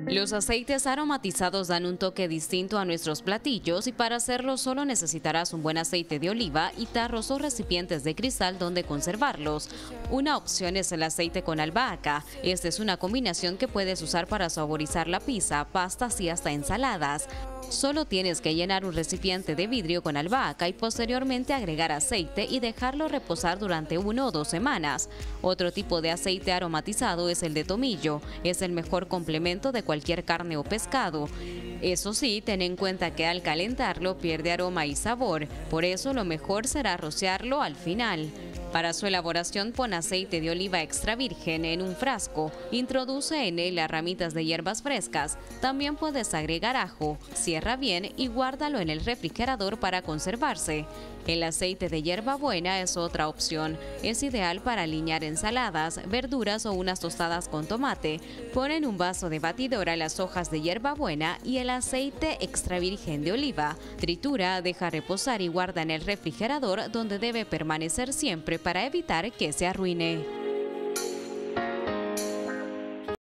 Los aceites aromatizados dan un toque distinto a nuestros platillos y para hacerlo solo necesitarás un buen aceite de oliva y tarros o recipientes de cristal donde conservarlos. Una opción es el aceite con albahaca. Esta es una combinación que puedes usar para saborizar la pizza, pastas y hasta ensaladas. Solo tienes que llenar un recipiente de vidrio con albahaca y posteriormente agregar aceite y dejarlo reposar durante 1 o 2 semanas. Otro tipo de aceite aromatizado es el de tomillo. Es el mejor complemento de cualquier carne o pescado. Eso sí, ten en cuenta que al calentarlo pierde aroma y sabor, por eso lo mejor será rociarlo al final. Para su elaboración pon aceite de oliva extra virgen en un frasco, introduce en él las ramitas de hierbas frescas, también puedes agregar ajo, cierra bien y guárdalo en el refrigerador para conservarse. El aceite de hierbabuena es otra opción, es ideal para aliñar ensaladas, verduras o unas tostadas con tomate. Pon en un vaso de batidora las hojas de hierbabuena y el aceite extra virgen de oliva. Tritura, deja reposar y guarda en el refrigerador donde debe permanecer siempre para evitar que se arruine.